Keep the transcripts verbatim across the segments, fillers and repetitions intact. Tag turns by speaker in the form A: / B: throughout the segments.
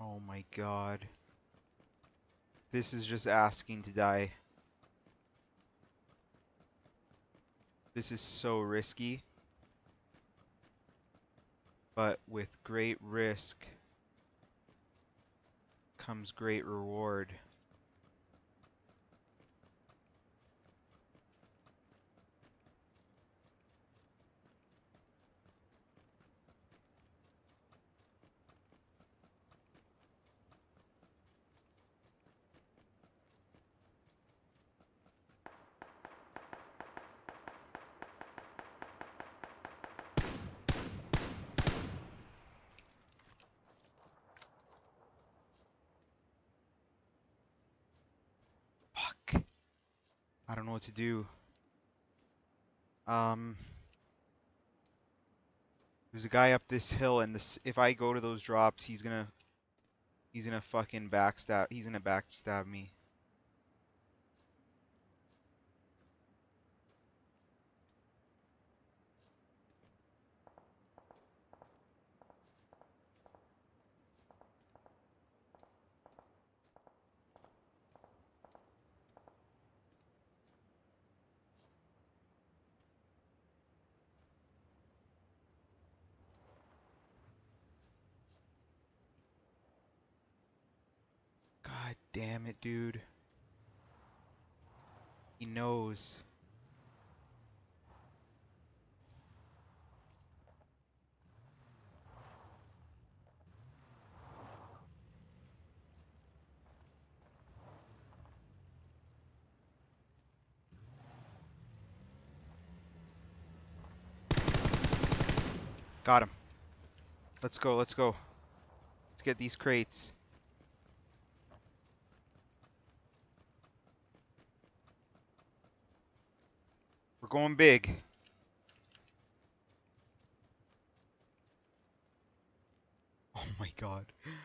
A: Oh my god. This is just asking to die. This is so risky, but with great risk comes great reward. Fuck. I don't know what to do. Um, there's a guy up this hill, and this if I go to those drops, he's gonna he's gonna fucking backstab. He's gonna backstab me. God damn it, dude. He knows. Got him. Let's go, let's go. Let's get these crates. We're going big. Oh my god.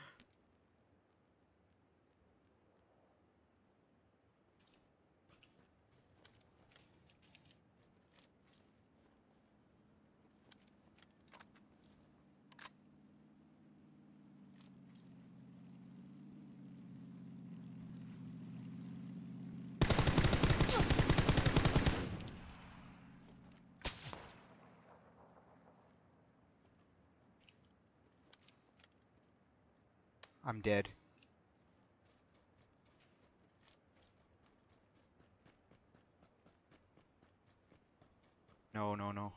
A: I'm dead. No, no, no.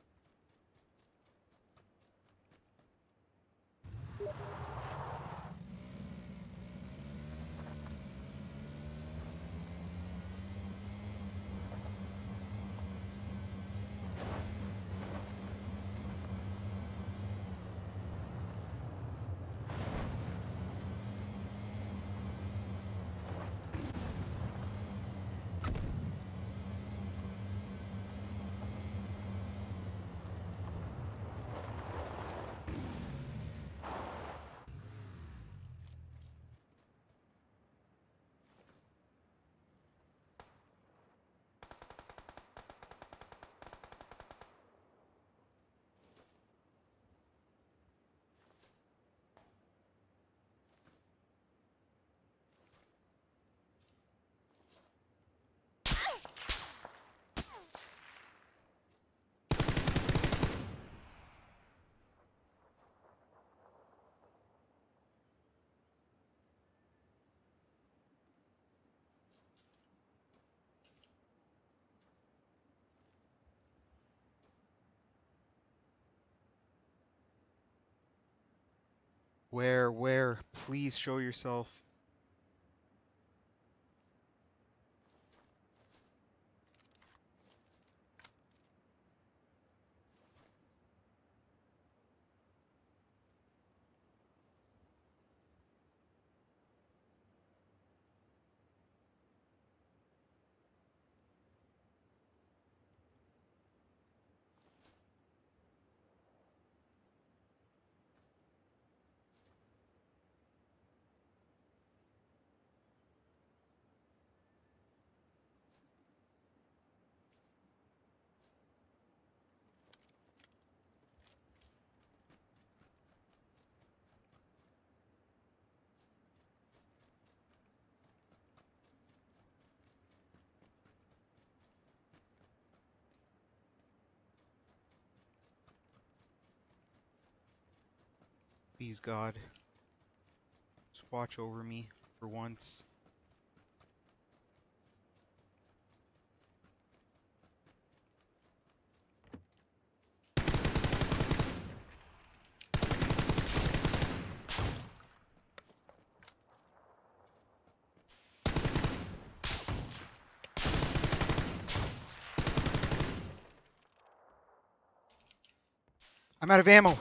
A: Where, where? Please show yourself. Please, God. Just watch over me for once. I'm out of ammo.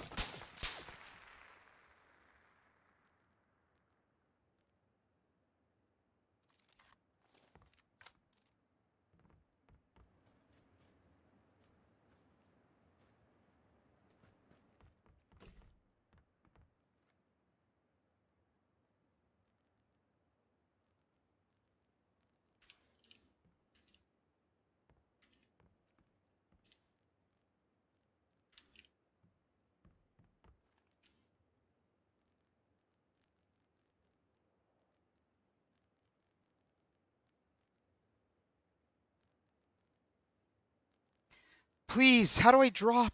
A: Please, how do I drop?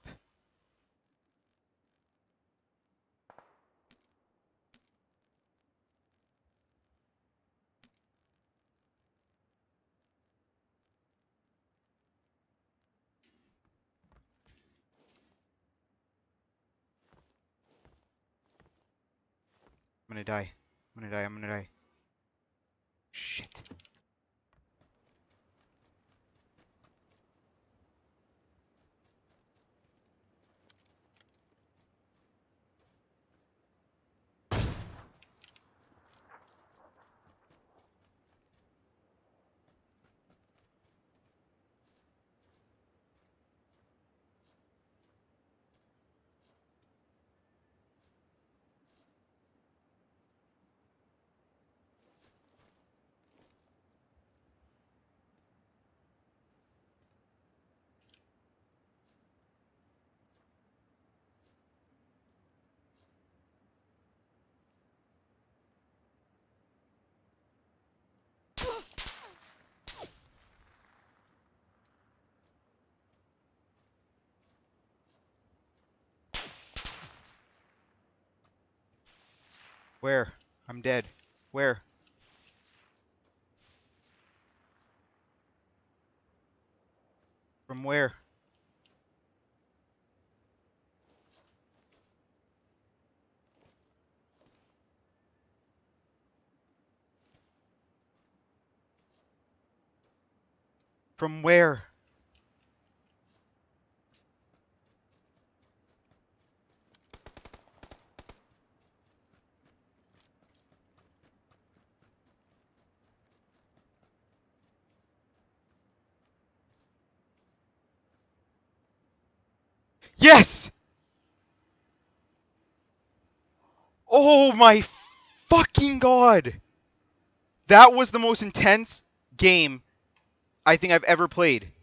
A: I'm gonna die. I'm gonna die. I'm gonna die. Shit. Where? I'm dead. Where? From where? From where? Yes! Oh my fucking God! That was the most intense game I think I've ever played.